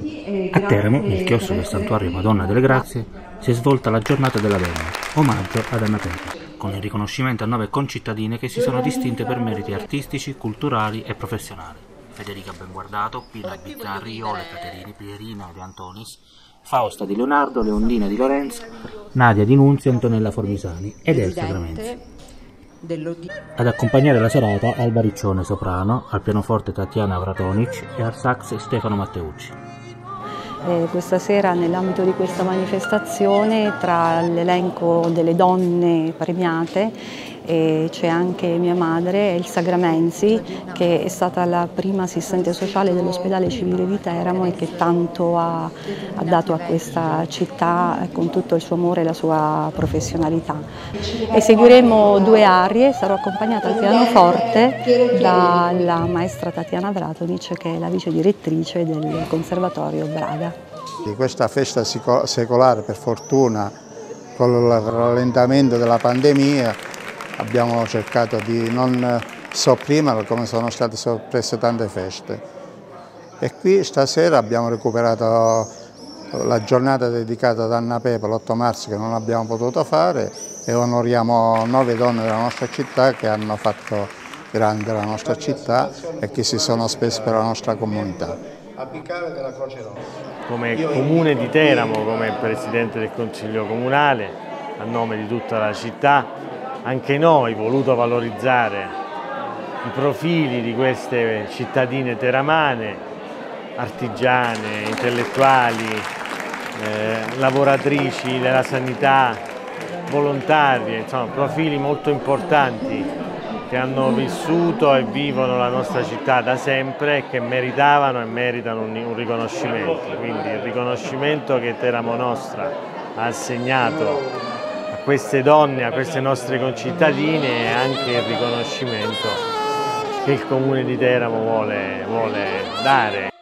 A Teramo, nel chiostro del Santuario Madonna delle Grazie, si è svolta la Giornata della Donna, omaggio ad Anna Pepe, con il riconoscimento a 9 concittadine che si sono distinte per meriti artistici, culturali e professionali. Federica Benguardato, Pina Bizzarri, Iole Caterini, Pierina De Antonis, Fausta Di Leonardo, Leondina Di Lorenzo, Nadia Di Nunzio e Antonella Formisani ed Elsa Gramenzi. Ad accompagnare la serata Alba Riccione soprano, al pianoforte Tatiana Vratonic e al sax Stefano Matteucci. Questa sera, nell'ambito di questa manifestazione, tra l'elenco delle donne premiate c'è anche mia madre, Elsa Gramenzi, che è stata la prima assistente sociale dell'ospedale civile di Teramo e che tanto ha dato a questa città con tutto il suo amore e la sua professionalità. Eseguiremo 2 arie, sarò accompagnata al pianoforte dalla maestra Tatiana Vratonic, che è la vice direttrice del Conservatorio Braga. Di questa festa secolare, per fortuna, con il rallentamento della pandemia, abbiamo cercato di non sopprimerlo come sono state soppresse tante feste. E qui stasera abbiamo recuperato la giornata dedicata ad Anna Pepe, l'8 marzo, che non abbiamo potuto fare, e onoriamo 9 donne della nostra città che hanno fatto grande la nostra città e che si sono spese per la nostra comunità. Come Comune di Teramo, come Presidente del Consiglio Comunale, a nome di tutta la città, anche noi voluto valorizzare i profili di queste cittadine teramane, artigiane, intellettuali, lavoratrici della sanità, volontarie, insomma profili molto importanti che hanno vissuto e vivono la nostra città da sempre e che meritavano e meritano un riconoscimento. Quindi il riconoscimento che Teramo Nostra ha assegnato a queste donne, a queste nostre concittadine, e anche il riconoscimento che il Comune di Teramo vuole dare